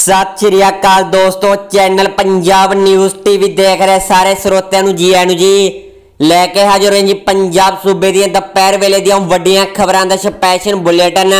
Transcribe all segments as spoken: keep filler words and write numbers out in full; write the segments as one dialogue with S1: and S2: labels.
S1: सत श्री अकाल दोस्तों, चैनल पंजाब न्यूज़ टीवी देख रहे सारे ਸਰੋਤਿਆਂ ਨੂੰ जी आनू जी लैके हाजिर हैं जी पंजाब सूबे दी दोपहर वेले दी वड्डियां खबरां दा स्पैशल बुलेटिन।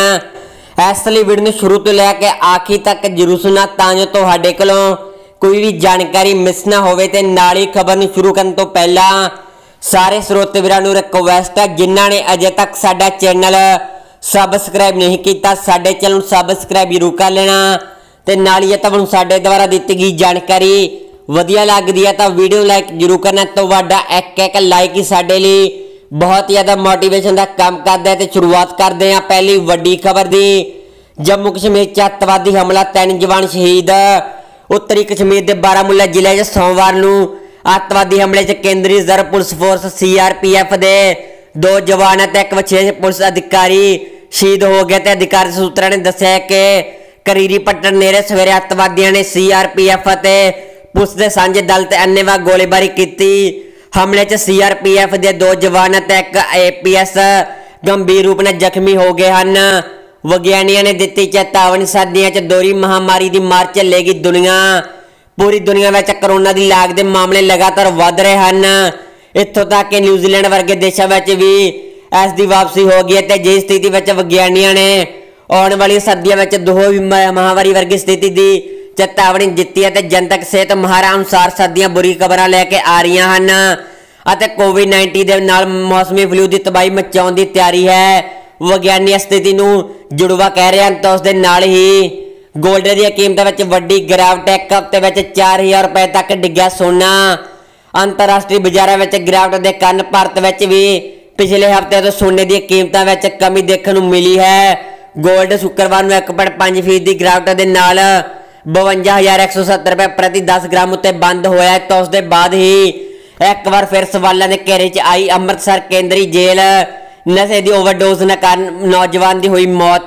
S1: इस लई वीडियो नूं शुरू तो लैके आखिर तक जरूर सुना तां जो तुहाडे कोलों कोई भी जानकारी मिस ना होवे ते नाल ही खबर नूं शुरू करन तो पहला सारे ਸਰੋਤੇ ਵੀਰਾਂ ਨੂੰ रिक्वेस्ट है जिन्हां ने अजे तक साडा चैनल सबसक्राइब नहीं किया साडे चैनल नूं सबसक्राइब जरूर कर लेना ते नाल ही तुहानूं साडे द्वारा दित्ती गई जानकारी वधिया लगदी है तो वीडियो लाइक जरूर करना। तुहाडा एक एक लाइक ही साडे लई बहुत ज़्यादा मोटिवेशन का काम करदा है। ते शुरुआत करते हैं पहली वड्डी खबर दी। जम्मू कश्मीर च अतवादी हमला तीन जवान शहीद। उत्तरी कश्मीर के बारामूला जिले च सोमवार नूं अतवादी हमले च केंद्रीय reserve police force C R P F के दो जवान ते एक विशेष पुलिस अधिकारी शहीद हो गए। ते अधिकारी सूत्रों ने दस्सिया कि करीरी पट्टन नेड़े सवेरे अतवादियों ने सी आर पी एफ ते पुलिस के सांझे दल ते अन्नेवाह गोलीबारी की। हमले च सी आर पी एफ के दो जवान ते एक ए पी एस गंभीर रूप में जख्मी हो गए हैं। विग्यानियों ने दी चेतावनी सर्दियों च दोहरी महामारी की मार झेलेगी दुनिया। पूरी दुनिया में करोना की लाग के मामले लगातार वध रहे हैं। इत्थों तक कि न्यूजीलैंड वर्गे देशों में भी इसकी वापसी हो गई है। जिस स्थिति में विग्यानियों ने आने वाली सर्दियों में दो महामारी वर्गी स्थिति की चेतावनी दी है। जनतक सेहत माहर अनुसार सर्दियां बुरी खबर लैके आ रही हैं। कोविड नाइनटीन के नाल मौसमी फ्लू की तबाही मचाने की तैयारी है। विज्ञानी स्थिति को जुड़वा कह रहे हैं। तो उसके नाल ही गोल्ड की कीमतों में वड्डी गिरावट। एक हफ्ते में चार हज़ार रुपए तक डिग्या सोना। अंतरराष्ट्रीय बाजारों में गिरावट के कारण भारत में भी पिछले हफ्ते तो सोने की कीमतों में कमी देखने को मिली है। गोल्ड शुक्रवार में एक पॉइंट पांच फीसद की गिरावट के नाल बवंजा हज़ार एक सौ सत्तर रुपए प्रति दस ग्राम उत्ते बंद होया। तो उसके बाद ही एक बार फिर सवालों के घेरे च आई अमृतसर केंद्रीय जेल। नशे की ओवरडोज के कारण नौजवान की हुई मौत।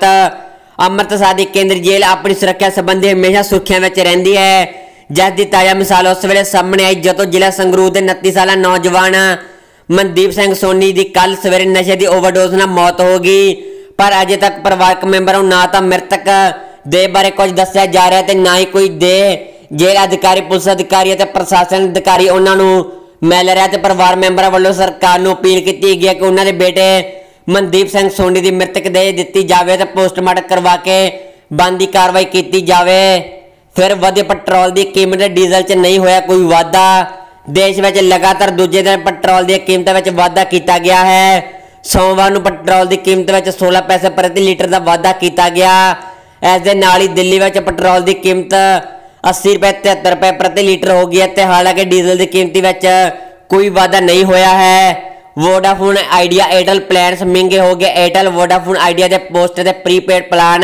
S1: अमृतसर की केंद्रीय जेल अपनी सुरक्षा संबंधी हमेशा सुर्खियों में रहिंदी है। जिसकी ताज़ा मिसाल उस वेले सामने आई जदों जिला संगरूर के उनतीस साल नौजवान मनदीप सिंह सोनी की कल सवेरे नशे की ओवरडोज नाल मौत हो गई। पर अजे तक परिवारक मैंबरों ना तो मृतक देह बारे कुछ दस्सिया जा रहा है ना ही कोई देह जेल अधिकारी पुलिस अधिकारी प्रशासन अधिकारी उन्होंने मिल रहा है। परिवार मैंबरों वालों सरकार को अपील की गई है कि उन्होंने बेटे मनदीप सिंह सोनी की मृतक देह दी जाए तो पोस्टमार्टम करवा के बनती कार्रवाई की जाए। फिर वधे पेट्रोल की कीमत डीजल च नहीं होया कोई वाधा। देश में लगातार दूजे दिन पेट्रोल की कीमतों में वाधा किया गया है। सोमवार को पेट्रोल की कीमत में सोलह पैसे प्रति लीटर का वाधा किया गया। इस दे नाल ही दिल्ली में पेट्रोल की कीमत अस्सी रुपए तिहत्तर रुपए प्रति लीटर हो गई है। हालांकि डीजल की कीमत में कोई वाधा नहीं होया है। वोडाफोन आइडिया एयरटेल प्लान महंगे हो गए। एयरटेल वोडाफोन आइडिया के पोस्ट के प्रीपेड प्लान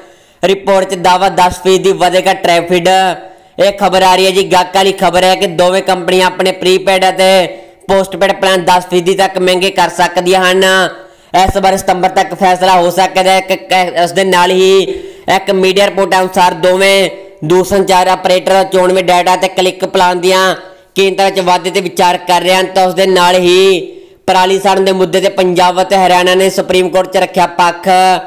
S1: रिपोर्ट दावा दस फीसदी वधेगा ट्रैफिक। एक खबर आ रही है जी गाहक वाली खबर है कि दोवें कंपनियां अपने प्रीपेड पोस्टपेड प्लान दस फीसदी तक महंगे कर सकती हैं। इस बार सितंबर तक फैसला हो सकता है। उस दे नाल ही एक मीडिया रिपोर्ट अनुसार दोवें दूरसंचार ऑपरेटर चोणवें डाटा ते क्लिक प्लान दियां कीमतों में वाधे ते विचार कर रहे हैं। तो उस दे नाल ही पराली साड़न के मुद्दे ते पंजाब ते हरियाणा ने सुप्रीम कोर्ट च रखा पक्ष।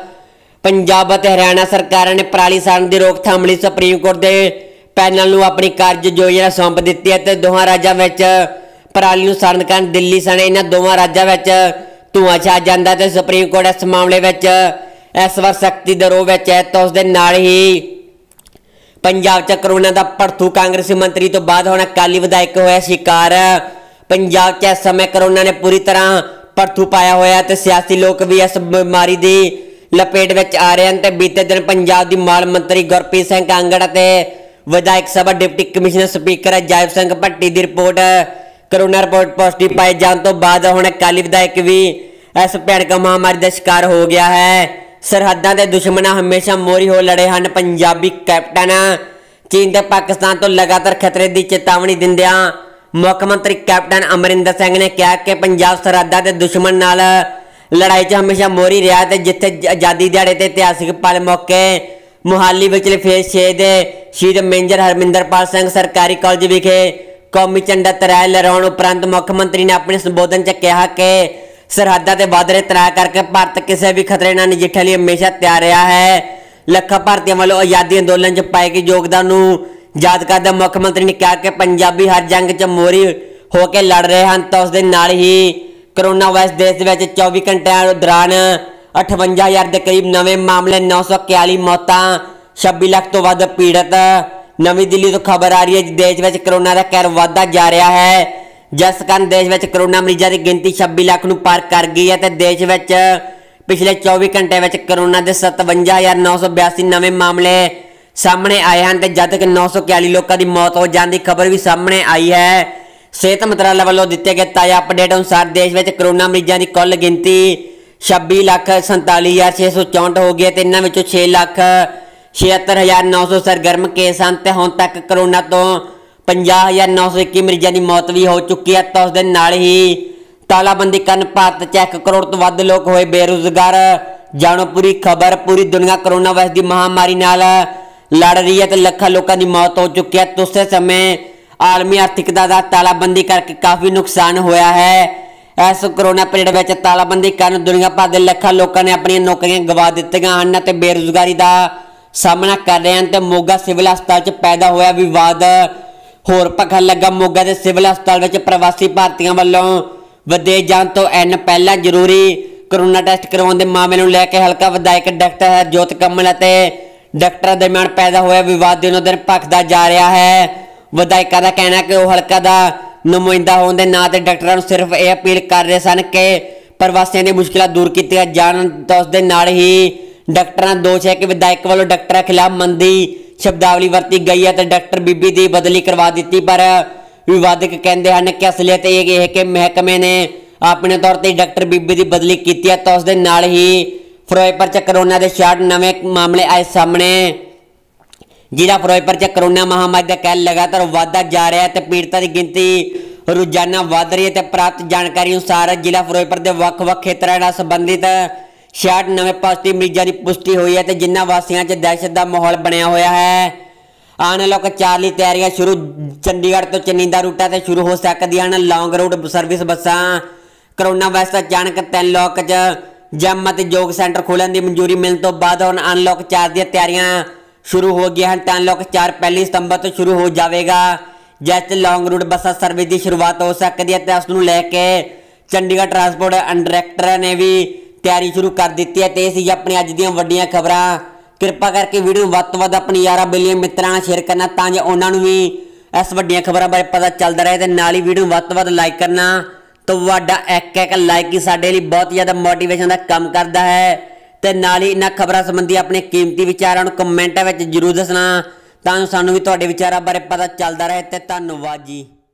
S1: पंजाब ते हरियाणा सरकार ने पराली साड़न की रोकथाम लई सुप्रीम कोर्ट के पैनल को अपनी कार्य योजना सौंप दी है। दोवां राज्यों में पराली साड़न कारण दिल्ली सने इन्होंने दोवां राज्यों में धुआं छा जाता है। सुप्रीम कोर्ट इस मामले में इस बार सख्ती दे रोह में है। तो उसके नाल ही पंजाब च करोना का भड़थू कांग्रेसी मंत्री तो बाद हुण अकाली विधायक होया शिकार। पंजाब च इस समय करोना ने पूरी तरह भड़थू पाया होया ते सियासी लोग भी इस बीमारी की लपेट में आ रहे हैं। तो बीते दिन पंजाब की माल मंत्री गुरप्रीत सिंह कांगड़ ते विधायक सभा deputy commissioner speaker Ajaib Singh Bhatti की रिपोर्ट करोना रिपोर्ट पॉजिटिव पाए जाने तो बाद हुण अकाली विधायक भी इस भयानक महामारी का शिकार हो गया है। सरहदां के दुश्मन हमेशा मोहरी हो लड़े हैं पंजाबी कैप्टन। चीन ते पाकिस्तान तो लगातार खतरे की चेतावनी दिंदियां मुख्यमंत्री कैप्टन अमरिंदर सिंह ने कहा कि पंजाब सरहदां के दुश्मन नाल लड़ाई च हमेशा मोहरी रहा है। जिथे आज़ादी दिहाड़े ते इतिहासिक पल मौके मुहाली विचले फेज छे दे शहीद मेजर हरमिंदरपाल सिंह सरकारी कॉलेज विखे कौमी झंडा तराए लहराउण उपरंत मुख्यमंत्री ने अपने संबोधन च कहा कि सरहदां ते वध रहे तनाव करके भारत किसी भी खतरे नाल नजिठण लई हमेशा तैयार रहा है। ਲੱਖਾਂ ਭਾਰਤੀਆਂ ਵੱਲੋਂ ਆਜ਼ਾਦੀ ਅੰਦੋਲਨ 'ਚ ਪਾਏ ਗਏ ਯੋਗਦਾਨ ਨੂੰ याद करते मुख्यमंत्री ने कहा कि पंजाबी हर जंग च मोहरी होकर लड़ रहे हैं। तो उस दिन नाल ही करोना वायरस देश में चौबी घंटे दौरान अठवंजा हज़ार के करीब नवे मामले, नौ सौ इकतालीस मौतां, छब्बी लाख तो वध पीड़ित। नवी दिल्ली तो खबर आ रही है देश में करोना का कहर वधदा जा रहा है, जिस कारण देश में करोना मरीजों की गिनती छब्बी लाख नूं पार कर गई है। तो देश में पिछले चौबीस घंटे में करोना के सतवंजा हज़ार नौ सौ बयासी नवे मामले सामने आए हैं, तो जद तक नौ सौ इकतालीस लोगों की मौत हो जाने की खबर भी सामने आई है। सेहत मंत्रालय वालों दिए गए ताज़ा अपडेट अनुसार देश में करोना मरीजों की कुल गिनती छब्बी लाख संताली हज़ार छे सौ चौंठ हो गई है। इन्होंने विचों छे लाख छिहत्तर हज़ार नौ सौ सरगर्म केस हैं। तो हुण तक करोना तो पंजाह हज़ार नौ सौ इक्की मरीजों की मौत भी हो चुकी है। तो उस दिन नाल ही तालाबंदी कारण भारत च एक करोड़ तो वध लोग होए बेरोजगार। जाणो पूरी खबर। पूरी दुनिया करोना वायरस की महामारी नाल लड़ रही है, तो लखा लोगों की मौत हो चुकी है। तो उस समय आलमी आर्थिकता का तालाबंदी करके काफ़ी नुकसान होया है। इस करोना पीरियड में तालाबंदी कारण दुनिया भर के लखा लोगों ने अपनी नौकरियां गवा दित्तियां हैं ते बेरोजगारी का सामना कर रहे हैं। तो मोगा सिविल हस्पताल च पैदा होया विवाद होर भखन लगा। मोगा के सिविल हस्पताल में प्रवासी भारतीयों वालों विदेश जाने तो एन पहला जरूरी करोना टैसट करवाने के मामले को लैके हल्का विधायक डॉक्टर हरजोत कमल और डॉक्टर दरम्यान पैदा होया विवाद दिनों दिन भखदा जा रहा है। विधायकों का कहना है कि वह हल्का का नुमाइंदा होने के नाते डॉक्टरों सिर्फ यह अपील कर रहे सन कि प्रवासियों की मुश्किलें दूर की जान। तो उस दिन नाल ही डॉक्टरों का दोष है कि विधायक वालों डॉक्टरों के खिलाफ मंदी शब्दावली वरती गई है, तो डॉक्टर बीबी की बदली करवा दी। पर विवादक कहते हैं कि असलियत यह है कि महकमे ने अपने तौर पर डॉक्टर बीबी की बदली की है। तो उस दिन नाल ही फिरोजपुर च करोना के छियासठ नवे मामले आए सामने, जिला फिरोजपुर च करोना महामारी का कहर लगातार वाधा जा रहा है। तो पीड़ितों की गिनती रोजाना वध रही है। तो प्राप्त जानकारी अनुसार जिला फिरोजपुर के ਵੱਖ-ਵੱਖ खेत्रों ਨਾਲ संबंधित छियासठ नवे पॉजिटिव मरीजों की पुष्टि हुई है, तो जिन्होंने वासियों च दहशत का माहौल बनया होया है। आने लोग चार ली तैयारियां शुरू। चंडीगढ़ तो चनिंदा रूटा से शुरू हो सकती हैं लॉन्ग रूट सर्विस बसां। करोना वायरस अचानक तीन लोक च जम ਅਤੇ योग सेंटर खोलने की मंजूरी मिलने तो बाद हुण अनलॉक चार दी तैयारियां शुरू हो गई हैं। अनलॉक चार पहली सितंबर तो शुरू हो जाएगा, जिस लॉन्ग रूट बसा सर्विस की शुरुआत हो सकती है। तो उसनूं लैके चंडीगढ़ ट्रांसपोर्ट डायरैक्टर ने भी तैयारी शुरू कर दी है। तो ये सी अपनी अज दी वड्डियां खबरां। कृपा करके वीडियो वध तो वध अपने यारां बेलियां मित्रां नाल शेयर करना, तां जो उन्हां नूं भी इस वड्डियां खबरां बारे पता चलता रहे। तो नाल ही वीडियो वध तो वध लाइक करना। तो वाडा एक एक लाइक ही साडे लई बहुत ज़्यादा मोटिवेशन का काम करता है। तो नाल ही इन्हां खबरां संबंधी अपने कीमती विचारां नूं कमेंटां विच जरूर दसना, तां सानूं भी तुहाडे विचारां बारे पता चलता रहे। तो धन्नवाद जी।